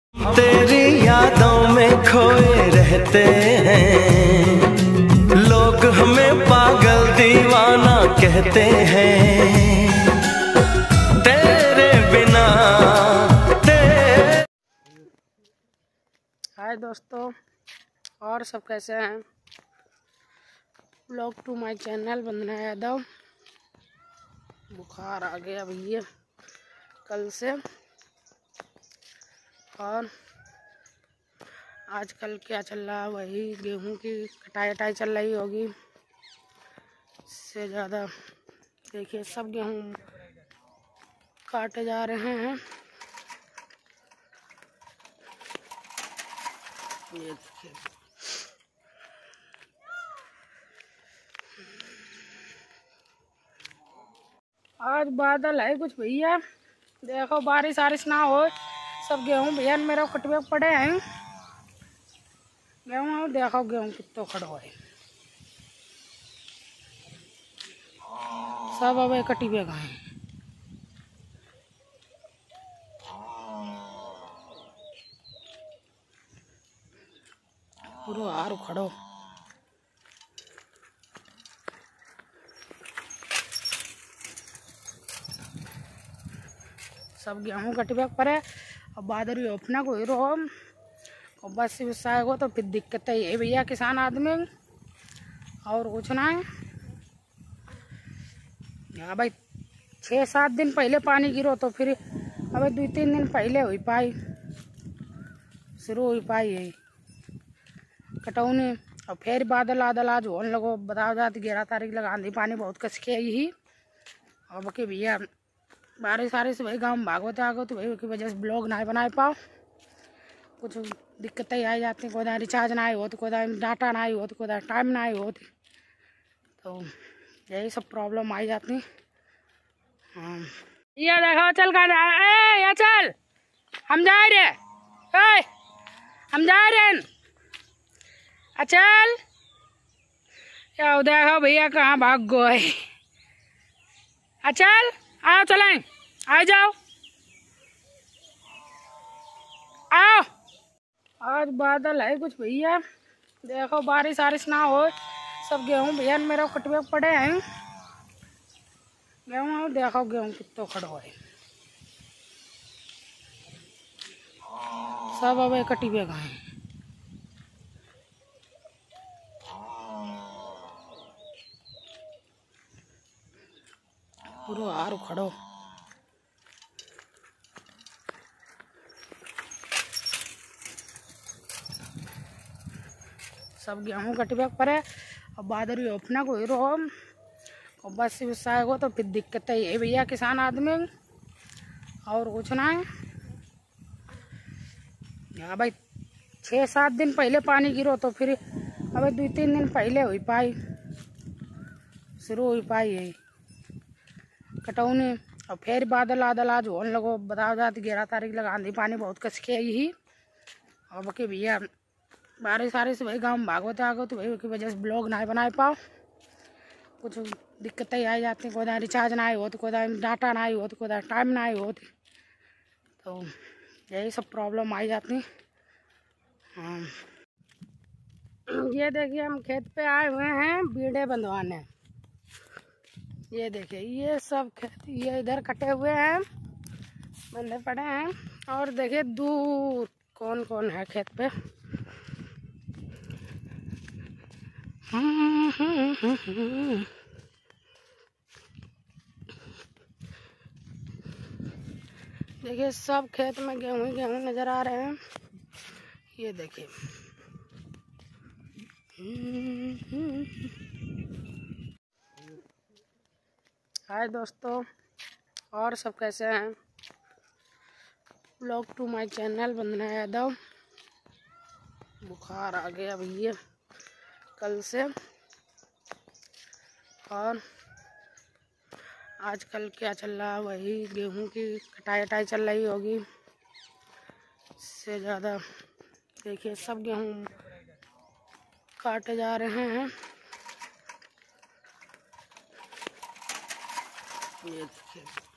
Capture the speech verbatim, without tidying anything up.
तेरी यादों में खोए रहते हैं लोग, हमें पागल दीवाना कहते हैं तेरे बिना तेरे। हाय दोस्तों, और सब कैसे हैं? Blog to my channel Vandana Yadav. बुखार आ गया भैया कल से, और आजकल क्या चल रहा है वही गेहूं की कटाई कटाई चल रही होगी। इससे ज़्यादा देखिए सब गेहूं काटे जा रहे हैं। ये देखिए आज बादल है कुछ भैया, देखो बारिश वारिश ना हो। सब गेहूं भैया मेरे कटवे पड़े हैं। गेहूं देखो गेहूं कितना खड़ो है, सब अब कटिवे गए हैं। पूरा हार खड़ो सब गेहूं कटवे पड़े। अब बादल अपना को हीरो और बस से हो तो फिर दिक्कत है ये भैया किसान आदमी, और कुछ ना है। हाँ भाई, छः सात दिन पहले पानी गिरो तो फिर अब दो तीन दिन पहले हुई पाई शुरू हुई पाई है कटौनी। और फिर बादल आदल आज होने लगो, बताओ जाती ग्यारह तारीख लगा आंधी पानी बहुत कस के ही। और बाकी भैया बारिश वारिश भाई गाँव में भागो तो आगो तो भाई की वजह से ब्लॉग ना बना पाओ। कुछ दिक्कतें आई जाती हैं, कोई रिचार्ज ना आई हो तो कोई डाटा ना आई हो तो कोई टाइम ना आई हो, तो यही सब प्रॉब्लम आई जाती। हाँ ये देखो चल का ए या चल हम जा रहे ए हम जा रहे हैं। अचल या देखो भैया कहाँ भाग गए। अचल आओ चलें, आ जाओ आओ। आज बादल है कुछ भैया, देखो बारिश वारिश ना हो। सब गेहूं भैया मेरे कटवे पड़े हैं। गेहूं देखो गेहूं कितना खड़ो है, सब अब कटिवे गए हैं। पूरा हार खड़ो सब गेहूं कटवे पड़े। अब बादल अपना को हीरो और बस से हो तो फिर दिक्कत है ये भैया किसान आदमी, और कुछ ना है। हाँ भाई, छः सात दिन पहले पानी गिरो तो फिर अब दो तीन दिन पहले हुई पाई शुरू हुई पाई है कटौनी। और फिर बादल आदल आज होने लगो, बताओ जाती ग्यारह तारीख लगा आंधी पानी बहुत कस के ही। और बाकी भैया बारिश वारिश भाई गाँव में भागो तो आगो तो भाई की वजह से ब्लॉग ना बना पाओ। कुछ दिक्कतें आई जाती हैं, कोई रिचार्ज ना आई हो तो कोई डाटा ना आई हो तो कोई टाइम ना आई हो, तो यही सब प्रॉब्लम आई जाती। हाँ ये देखिए हम खेत पे आए हुए हैं बीड़े बंधवाने। ये देखिए ये सब खेत ये इधर कटे हुए हैं, बंधे पड़े हैं। और देखिए दूर कौन कौन है खेत पे। देखिए सब खेत में गेहूं गेहूं नजर आ रहे हैं। ये देखिए हाय दोस्तों, और सब कैसे हैं? Blog to my channel Vandana Yadav. बुखार आ गया भैया कल से, और आजकल क्या चल रहा है वही गेहूं की कटाई कटाई चल रही होगी। इससे ज़्यादा देखिए सब गेहूं काटे जा रहे हैं। ये देखिए